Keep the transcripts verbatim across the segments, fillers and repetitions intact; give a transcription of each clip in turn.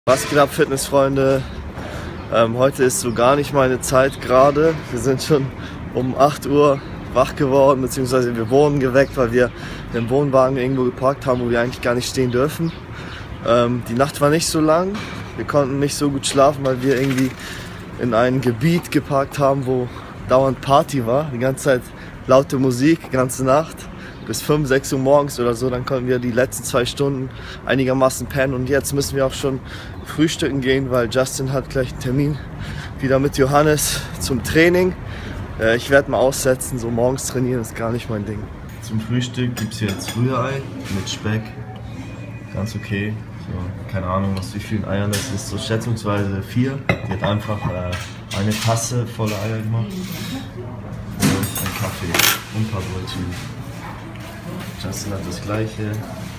Was geht ab, Fitnessfreunde? Ähm, heute ist so gar nicht meine Zeit gerade. Wir sind schon um acht Uhr wach geworden, beziehungsweise wir wurden geweckt, weil wir den Wohnwagen irgendwo geparkt haben, wo wir eigentlich gar nicht stehen dürfen. Ähm, die Nacht war nicht so lang. Wir konnten nicht so gut schlafen, weil wir irgendwie in ein Gebiet geparkt haben, wo dauernd Party war. Die ganze Zeit laute Musik, die ganze Nacht. Bis fünf, sechs Uhr morgens oder so, dann konnten wir die letzten zwei Stunden einigermaßen pennen und jetzt müssen wir auch schon frühstücken gehen, weil Justin hat gleich einen Termin wieder mit Johannes zum Training. Äh, ich werde mal aussetzen, so morgens trainieren ist gar nicht mein Ding. Zum Frühstück gibt es jetzt Rührei mit Speck, ganz okay. So, keine Ahnung, was wie vielen Eiern das ist, so schätzungsweise vier. Die hat einfach äh, eine Tasse voller Eier gemacht und einen Kaffee und ein paar Brötchen. Justin hat das gleiche.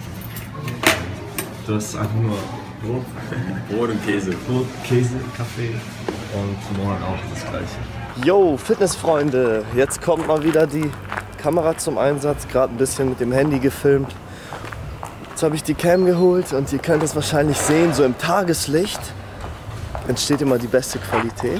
Du hast einfach nur Brot, Brot und Käse. Brot, Käse, Kaffee und morgen auch das gleiche. Yo, Fitnessfreunde! Jetzt kommt mal wieder die Kamera zum Einsatz. Gerade ein bisschen mit dem Handy gefilmt. Jetzt habe ich die Cam geholt und ihr könnt es wahrscheinlich sehen, so im Tageslicht entsteht immer die beste Qualität.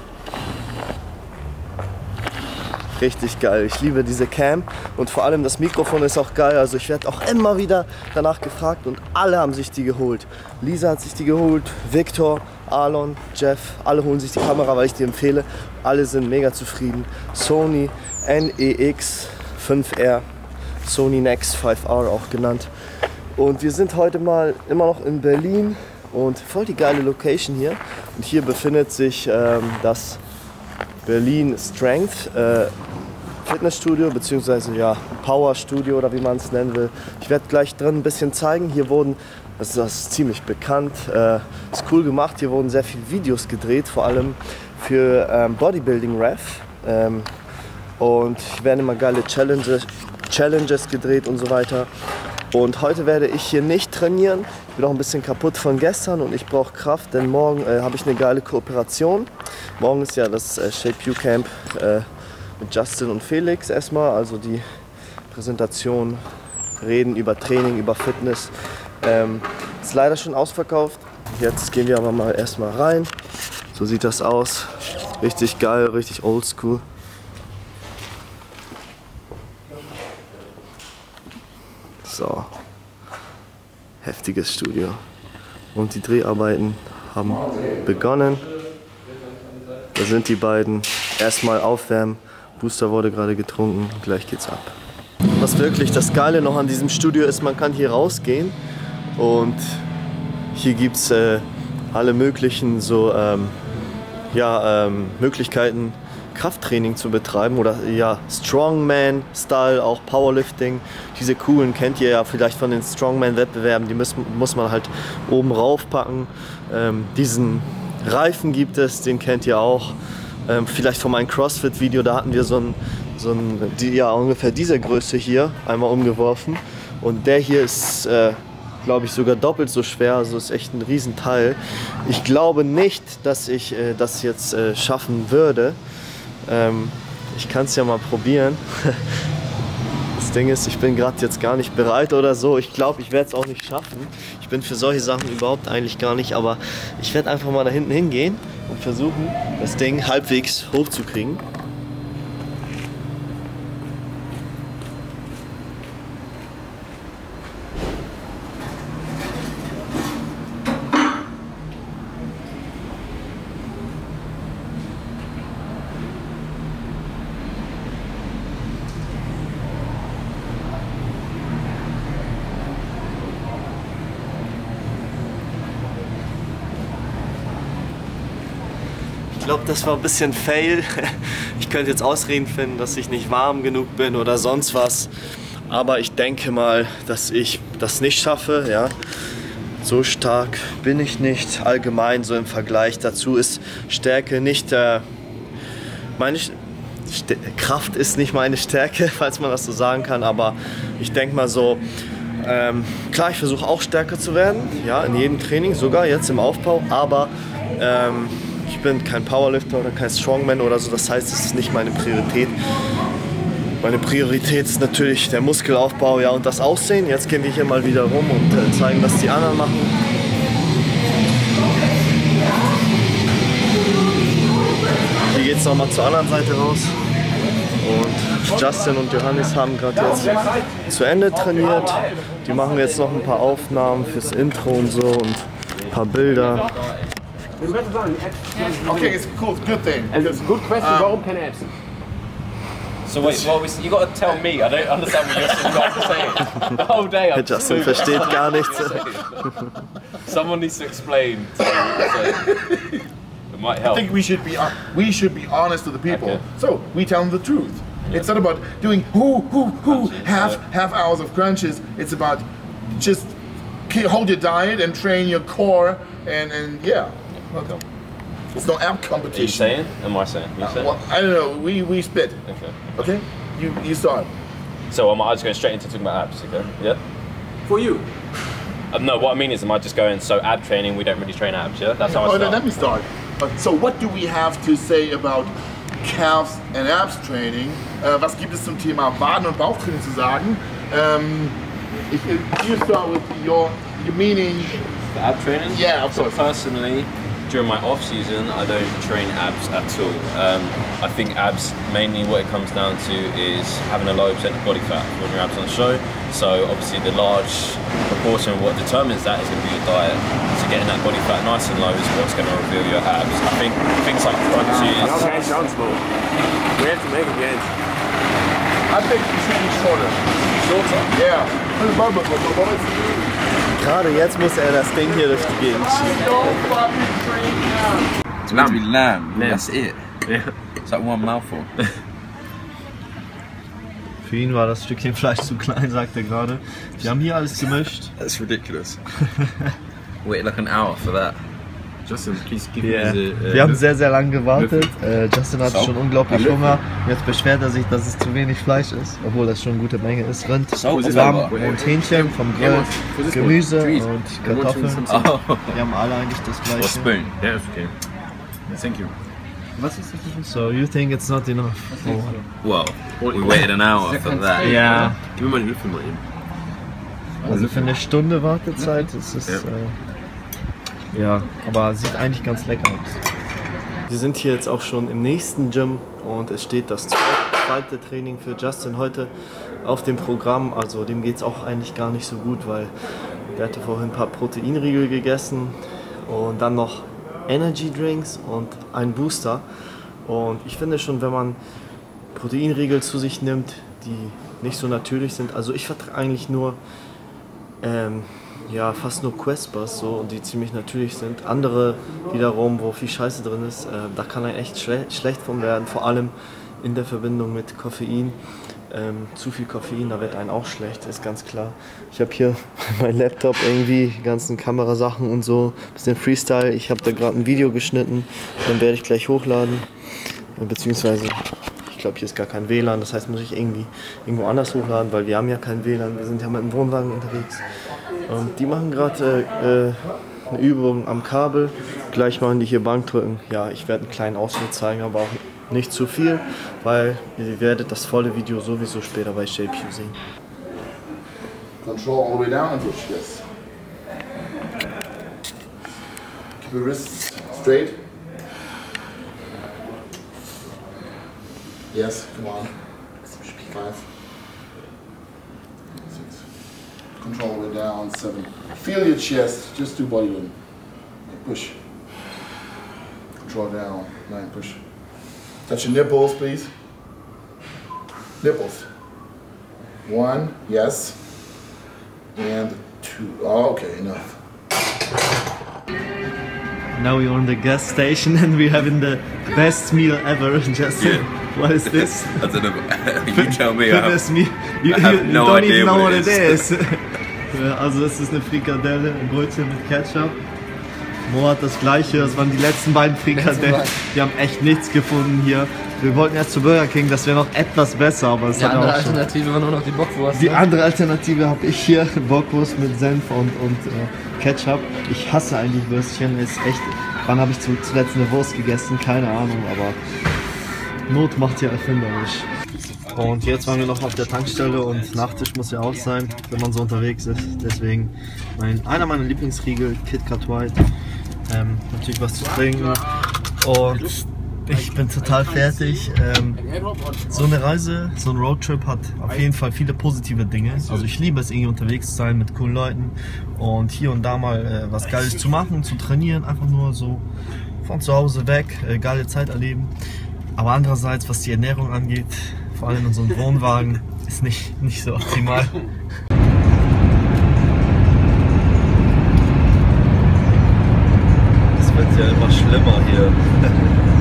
Richtig geil. Ich liebe diese Cam und vor allem das Mikrofon ist auch geil. Also ich werde auch immer wieder danach gefragt und alle haben sich die geholt. Lisa hat sich die geholt, Victor, Alon, Jeff, alle holen sich die Kamera, weil ich die empfehle. Alle sind mega zufrieden. Sony N E X fünf R, Sony Nex fünf R auch genannt. Und wir sind heute mal immer noch in Berlin und voll die geile Location hier. Und hier befindet sich ähm, das Berlin Strength äh, Fitnessstudio bzw. ja, Power Studio oder wie man es nennen will. Ich werde gleich drin ein bisschen zeigen. Hier wurden, das ist, das ist ziemlich bekannt, äh, ist cool gemacht. Hier wurden sehr viele Videos gedreht, vor allem für ähm, Bodybuilding Ref. Ähm, und hier werden immer geile Challenges, Challenges gedreht und so weiter. Und heute werde ich hier nicht trainieren. Ich bin auch ein bisschen kaputt von gestern und ich brauche Kraft, denn morgen äh, habe ich eine geile Kooperation. Morgen ist ja das äh, Shape You Camp äh, mit Justin und Felix erstmal, also die Präsentation, reden über Training, über Fitness. Ähm, ist leider schon ausverkauft. Jetzt gehen wir aber mal erstmal rein. So sieht das aus. Richtig geil, richtig oldschool. So, heftiges Studio. Und die Dreharbeiten haben begonnen. Da sind die beiden. Erstmal aufwärmen. Booster wurde gerade getrunken. Gleich geht's ab. Was wirklich das Geile noch an diesem Studio ist, man kann hier rausgehen. Und hier gibt es äh, alle möglichen so, ähm, ja, ähm, Möglichkeiten, Krafttraining zu betreiben oder ja, Strongman-Style, auch Powerlifting. Diese coolen kennt ihr ja vielleicht von den Strongman-Wettbewerben, die muss, muss man halt oben raufpacken. Ähm, diesen Reifen gibt es, den kennt ihr auch. Ähm, vielleicht von meinem CrossFit-Video, da hatten wir so ein, so ein die, ja, ungefähr diese Größe hier einmal umgeworfen. Und der hier ist, äh, glaube ich, sogar doppelt so schwer, also ist echt ein Riesenteil. Ich glaube nicht, dass ich äh, das jetzt äh, schaffen würde. Ähm, ich kann es ja mal probieren. Das Ding ist, ich bin gerade jetzt gar nicht bereit oder so. Ich glaube, ich werde es auch nicht schaffen. Ich bin für solche Sachen überhaupt eigentlich gar nicht, aber ich werde einfach mal da hinten hingehen und versuchen, das Ding halbwegs hochzukriegen. Ich glaube, das war ein bisschen fail. Ich könnte jetzt Ausreden finden, dass ich nicht warm genug bin oder sonst was. Aber ich denke mal, dass ich das nicht schaffe. Ja. So stark bin ich nicht. Allgemein so im Vergleich dazu ist Stärke nicht äh, meine St Kraft ist nicht meine Stärke, falls man das so sagen kann. Aber ich denke mal so, ähm, klar, ich versuche auch stärker zu werden. Ja, in jedem Training, sogar jetzt im Aufbau. Aber ähm, ich bin kein Powerlifter oder kein Strongman oder so, das heißt, es ist nicht meine Priorität. Meine Priorität ist natürlich der Muskelaufbau, ja, und das Aussehen. Jetzt gehen wir hier mal wieder rum und äh, zeigen, was die anderen machen. jetzt nochmal zur anderen Seite raus. Und Justin und Johannes haben gerade jetzt zu Ende trainiert. Die machen jetzt noch ein paar Aufnahmen fürs Intro und so und ein paar Bilder. Okay, it's cool, good thing. And it's a good question, warum keine Apps? So wait, well, you got to tell me. I don't understand what you're about to say. The whole day. I'm Justin versteht gar nichts. Someone needs to explain. To me, so it might help. I think we should be we should be honest to the people. Okay. So we tell them the truth. Yeah. It's not about doing who who who half half hours of crunches. It's about just hold your diet and train your core and and yeah. Welcome. It's no app competition. Are you saying? Am I saying? You Uh, saying? well, I don't know. We we spit. Okay. Okay. You you start. So am I just going straight into talking about abs? Okay. Yeah. For you. Uh, no, what I mean is, am I just going so ab training? We don't really train abs. Yeah. That's how I Oh, start. then let me start. Uh, so what do we have to say about calves and abs training? Uh, was gibt es zum Thema Waden- und Bauchtraining zu sagen? Um, if you, you start with your your meaning. For ab training? Yeah, of So course. personally, during my off season, I don't train abs at all. Um, I think abs, mainly what it comes down to is having a low percent of body fat when your abs on show. So obviously the large proportion of what determines that is going to be your diet. So getting that body fat nice and low is what's going to reveal your abs. I think things like crunches. Okay, sounds small. We have to make it again. I think you should be shorter. Shorter. Yeah. Gerade jetzt muss er das Ding hier durch die Gegend schieben. It's meant to be lamb. Lamb. That's it. Yeah. It's like one mouthful. Für ihn war das Stückchen Fleisch zu klein, sagt er gerade. Wir haben hier alles gemischt. That's ridiculous. Wait like an hour for that. Justin, please give Yeah. me the... Uh, Wir haben sehr, sehr lange gewartet. Äh, Justin hatte So. schon unglaublich Hallo. Hunger. Jetzt beschwert er sich, dass es zu wenig Fleisch ist, obwohl das schon eine gute Menge ist. Rind, So, Lamm aber- und Hähnchen vom Grill, Yeah, for this one. Gemüse Trees. und I want Kartoffeln. some- Oh, Wir haben alle eigentlich das or gleiche. spoon. Yeah, it's okay. Thank you. Was ist das? So you think it's not enough? Oh. Well, we waited an hour for that. Ja, Gib mir mal den Löffel mal eben. also für eine Stunde Wartezeit ist es. Ja. Äh, ja, aber sieht eigentlich ganz lecker aus. Wir sind hier jetzt auch schon im nächsten Gym und es steht das zweite Training für Justin heute auf dem Programm. Also dem geht es auch eigentlich gar nicht so gut, weil der hatte vorhin ein paar Proteinriegel gegessen und dann noch Energy Drinks und einen Booster. Und ich finde schon, wenn man Proteinriegel zu sich nimmt, die nicht so natürlich sind, also ich vertrage eigentlich nur ähm, ja, fast nur Quest-Bars so, und die ziemlich natürlich sind. Andere wiederum, wo viel Scheiße drin ist, äh, da kann er echt schle schlecht von werden, vor allem in der Verbindung mit Koffein. Ähm, zu viel Koffein, da wird einem auch schlecht, ist ganz klar. Ich habe hier mein Laptop irgendwie, die ganzen Kamerasachen und so, bisschen Freestyle. Ich habe da gerade ein Video geschnitten, dann werde ich gleich hochladen, äh, beziehungsweise ich glaube, hier ist gar kein W L A N, das heißt, muss ich irgendwie irgendwo anders hochladen, weil wir haben ja kein W L A N, wir sind ja mit dem Wohnwagen unterwegs. Und die machen gerade äh, eine Übung am Kabel, gleich machen die hier Bankdrücken. Ja, ich werde einen kleinen Ausschnitt zeigen, aber auch nicht zu viel, weil ihr werdet das volle Video sowieso später bei Shape U sehen. Control all the way down and push, yes. Keep the wrists straight. Yes, come on. Five. Six. Control all the way down, seven. Feel your chest, just do body weight. Push. Control down, nine, push. Touch your nipples, please. Nipples. One, yes. And two. Oh, okay, enough. Now we're on the gas station and we're having the best meal ever. Justin, what is this? I don't know. You tell me. I Fitness have, meal. You, I have you no don't idea even know what what it it is. is. Ja, also es ist eine Frikadelle, ein Brötchen mit Ketchup. Mo hat das gleiche, das waren die letzten beiden Frikadellen. Die haben echt nichts gefunden hier. Wir wollten erst zu Burger King, das wäre noch etwas besser, aber es Die hat andere auch schon. Alternative war nur noch die Bockwurst. Die ne? andere Alternative habe ich hier, Bockwurst mit Senf und, und äh, Ketchup. Ich hasse eigentlich Würstchen, ist echt. Wann habe ich zuletzt eine Wurst gegessen? Keine Ahnung, aber Not macht ja erfinderisch. Und jetzt waren wir noch auf der Tankstelle und Nachtisch muss ja auch sein, wenn man so unterwegs ist. Deswegen mein, einer meiner Lieblingsriegel, Kit Kat White. Ähm, natürlich was zu trinken. Und Ich bin total fertig. Ähm, so eine Reise, so ein Roadtrip hat auf jeden Fall viele positive Dinge. Also ich liebe es, irgendwie unterwegs zu sein mit coolen Leuten und hier und da mal äh, was Geiles zu machen, zu trainieren, einfach nur so von zu Hause weg, äh, geile Zeit erleben. Aber andererseits, was die Ernährung angeht, vor allem in so einem Wohnwagen, ist nicht, nicht so optimal. Es wird ja immer schlimmer hier.